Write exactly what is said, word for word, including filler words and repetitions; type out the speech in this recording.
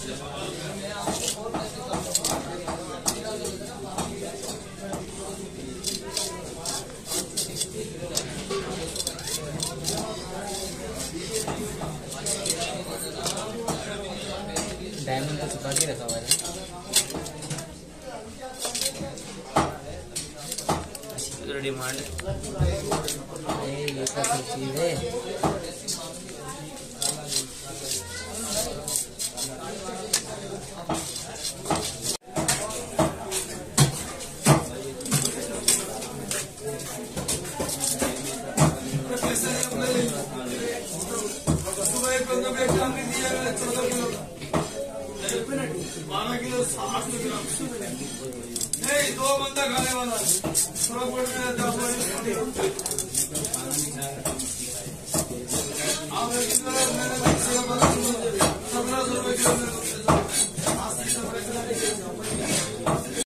Diamond तो छुपा के रखा हुआ है। डिमांड ये सब चीज है। बारह किलो साठ ग्राम नहीं, दो बंदा खाने वाला थोड़ा बहुत सत्रह सौ रुपए किलो।